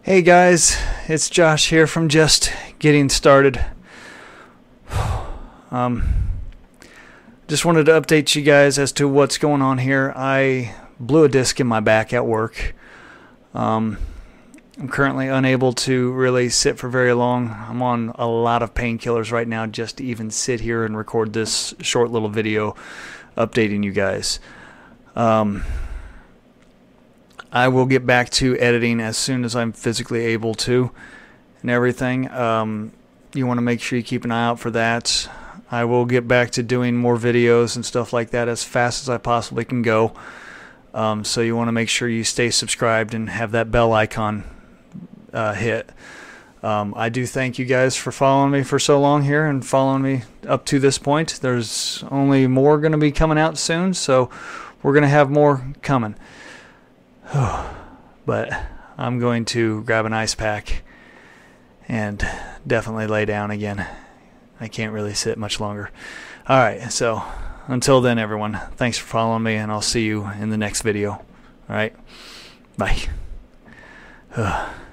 Hey guys, it's Josh here from Just Getting Started. Just wanted to update you guys as to what's going on here. I blew a disc in my back at work. I'm currently unable to really sit for very long. I'm on a lot of painkillers right now just to even sit here and record this short little video updating you guys. I will get back to editing as soon as I'm physically able to and everything. You want to make sure you keep an eye out for that. I will get back to doing more videos and stuff like that as fast as I possibly can go. So you want to make sure you stay subscribed and have that bell icon hit. I do thank you guys for following me for so long here and following me up to this point. There's only more going to be coming out soon, so we're going to have more coming. But I'm going to grab an ice pack and definitely lay down again. I can't really sit much longer. Alright, so until then everyone, thanks for following me and I'll see you in the next video. Alright, bye.